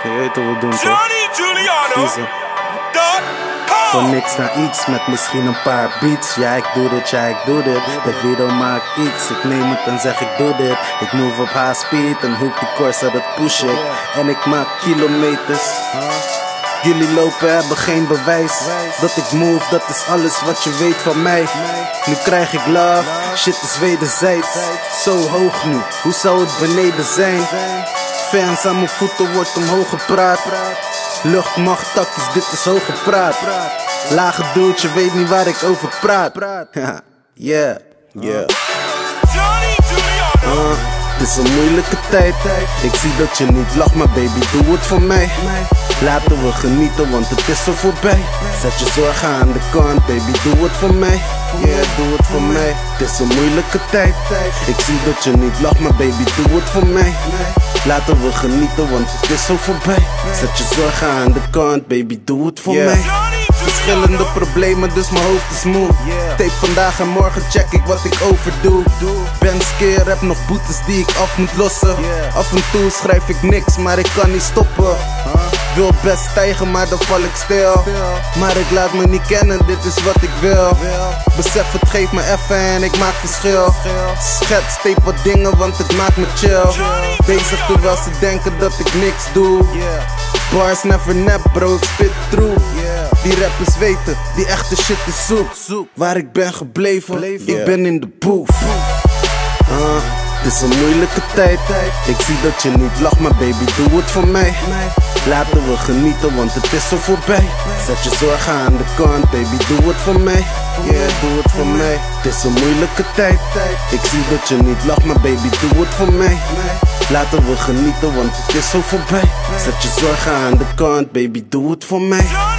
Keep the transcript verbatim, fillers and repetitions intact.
Je weet wat we doen, toch? Kiezen. Van niks naar iets met misschien een paar beats. Ja, ik doe dit, ja, ik doe dit. De video maakt iets, ik neem het en zeg ik doe dit. Ik move op high speed en hoek die course, dat push ik. En ik maak kilometers. Jullie lopen, hebben geen bewijs dat ik move, dat is alles wat je weet van mij. Nu krijg ik love, shit is wederzijds. Zo hoog nu, hoe zou het beneden zijn? Fans aan mijn voeten wordt omhoog gepraat. Luchtmacht, takjes, dit is hoge praat. Lage dude, je weet niet waar ik over praat. Yeah, yeah. Uh, het is een moeilijke tijd. Ik zie dat je niet lacht, maar baby, doe het voor mij. Laten we genieten, want het is zo voorbij. Zet je zorgen aan de kant, baby, doe het voor mij. Yeah, doe het voor mij. Het is een moeilijke tijd. Ik zie dat je niet lacht, maar baby, doe het voor mij. Laten we genieten, want het is zo voorbij. Zet je zorgen aan de kant, baby, doe het voor mij. Verschillende problemen, dus mijn hoofd is moe. Tape vandaag en morgen check ik wat ik overdoe. Ben skeer, heb nog boetes die ik af moet lossen. Af en toe schrijf ik niks, maar ik kan niet stoppen. Wil best stijgen, maar dan val ik stil. Maar ik laat me niet kennen, dit is wat ik wil. Besef het geeft me effen en ik maak verschil. Schets, tape wat dingen, want het maakt me chill. Bezig terwijl ze denken dat ik niks doe. Bars never nap bro, ik spit through. Die rappers weten, die echte shit is zoek. Waar ik ben gebleven, ik ben in de booth. uh, Het is een moeilijke tijd. Ik zie dat je niet lacht, maar baby, doe het voor mij. Laten we genieten, want het is zo voorbij. Zet je zorgen aan de kant, baby, doe het voor mij. Yeah, doe het voor mij. Het is een moeilijke tijd. Ik zie dat je niet lacht, maar baby, doe het voor mij. Laten we genieten, want het is zo voorbij. Zet je zorgen aan de kant, baby, doe het voor mij.